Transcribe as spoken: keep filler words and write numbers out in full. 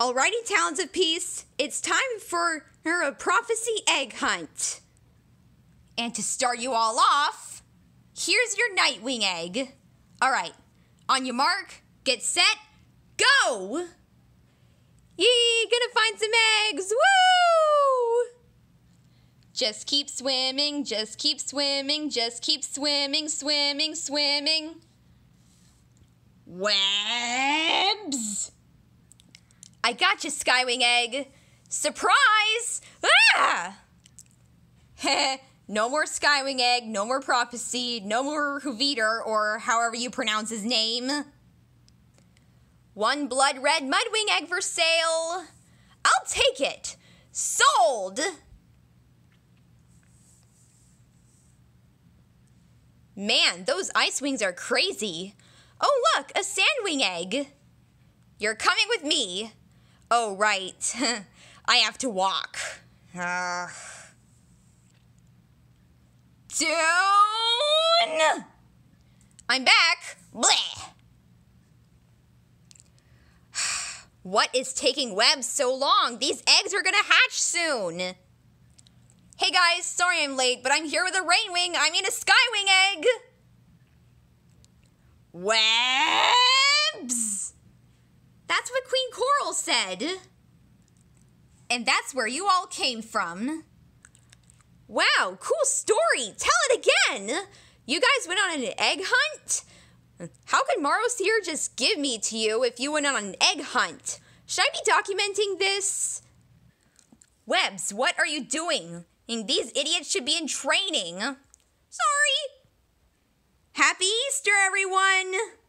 Alrighty, Talons of Peace, it's time for a prophecy egg hunt. And to start you all off, here's your Nightwing egg. Alright, on your mark, get set, go! Yee, gonna find some eggs, woo! Just keep swimming, just keep swimming, just keep swimming, swimming, swimming. Webs! I got you, Skywing Egg. Surprise! Ah! Heh, no more Skywing Egg, no more Prophecy, no more Huviter, or however you pronounce his name. One blood red Mudwing Egg for sale. I'll take it. Sold! Man, those ice wings are crazy. Oh, look, a Sandwing Egg. You're coming with me. Oh, right. I have to walk. Uh. Down! I'm back. Bleh. What is taking Webs so long? These eggs are gonna hatch soon. Hey guys, sorry I'm late, but I'm here with a Rainwing. I mean a Skywing Egg. Webs! That's what Queen Coral said. And that's where you all came from. Wow, cool story. Tell it again. You guys went on an egg hunt? How could Marosier just give me to you if you went on an egg hunt? Should I be documenting this? Webs, what are you doing? And these idiots should be in training. Sorry. Happy Easter, everyone.